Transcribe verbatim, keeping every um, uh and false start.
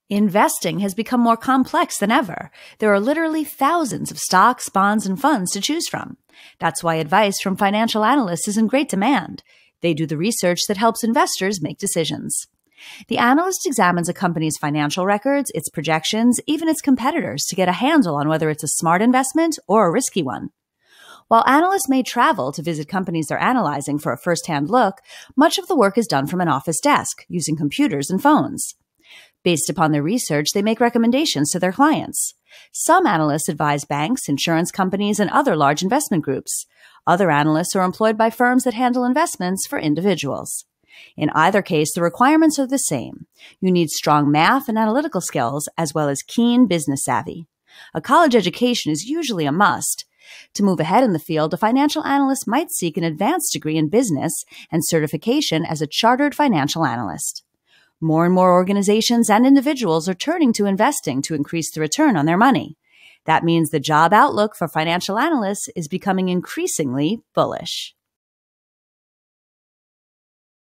Investing has become more complex than ever. There are literally thousands of stocks, bonds, and funds to choose from. That's why advice from financial analysts is in great demand. They do the research that helps investors make decisions. The analyst examines a company's financial records, its projections, even its competitors to get a handle on whether it's a smart investment or a risky one. While analysts may travel to visit companies they're analyzing for a first-hand look, much of the work is done from an office desk using computers and phones. Based upon their research, they make recommendations to their clients. Some analysts advise banks, insurance companies, and other large investment groups. Other analysts are employed by firms that handle investments for individuals. In either case, the requirements are the same. You need strong math and analytical skills, as well as keen business savvy. A college education is usually a must. To move ahead in the field, a financial analyst might seek an advanced degree in business and certification as a chartered financial analyst. More and more organizations and individuals are turning to investing to increase the return on their money. That means the job outlook for financial analysts is becoming increasingly bullish.